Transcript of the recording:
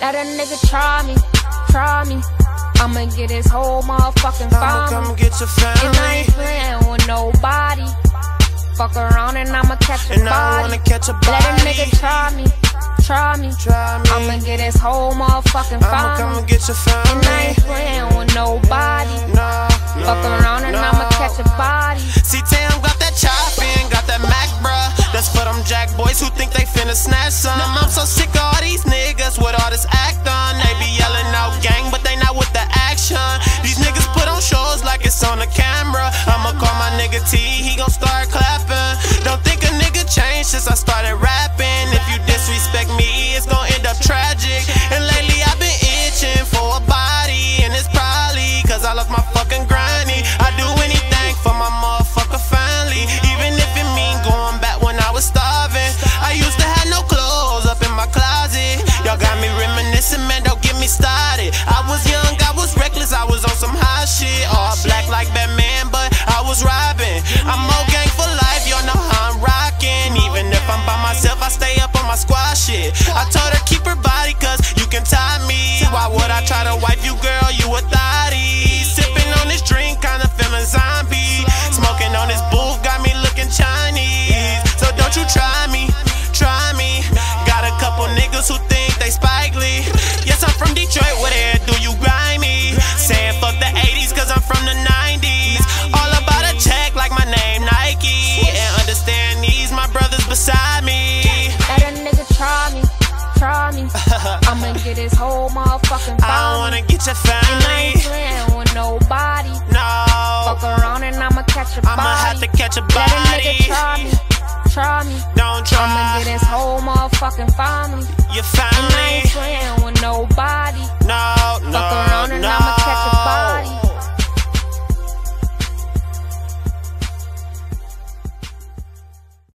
Let a nigga try me. I'ma get his whole motherfucking family. I'ma come get your family. And I ain't playing with nobody. Fuck around and I'ma catch a and body. I wanna catch a body. Let a nigga try me. I'ma get his whole motherfucking I'ma family. come get your family. And I ain't playing with nobody. Fuck around and I'ma catch a body. See, Tam got that chopping, got that Mac, bruh. That's for them jack boys who think they finna snatch some. I'm so sick of all these niggas with all this act on. They be yelling out gang, but they not with the action. These niggas put on shows like it's on the camera. I'ma call my nigga T, he gon' start clapping. Don't think a nigga changed since I started rapping. If you disrespect me, it's gon' end up tragic. And lately I've been itching for a body, and it's probably cause I love my fucking granny. I do anything for my motherfucker family, even if it mean going back when I was starving. I used to have no clothes up in my closet. Y'all got me reminiscing, man, don't get me started. I was young, I was reckless, I was on some high shit. All black like Batman, but I was robbing. I'm more gang for life, y'all know how I'm rocking. Even if I'm by myself, I stay up on my squad shit. I told her keep her body, cause you can tie me. Why would I try to wipe you, girl? You a thotty. Sipping on this drink, kinda feeling zombie. Smoking on this booth, got me looking Chinese. So don't you try me. Got a couple niggas who think they Spike Lee. Yes, I'm from Detroit, where the hell do you grind me? Saying fuck the 80s, cause I'm from the 90s. All about a check like my name Nike. And understand these, my brothers beside me. Let a nigga try me. I'ma get his whole motherfucking family. I wanna get your family. And I ain't playing with nobody. No, fuck around and I'ma catch a body. I'ma have to catch a body. Let a nigga try me. Don't try. I'ma get his whole motherfucking family. Your family.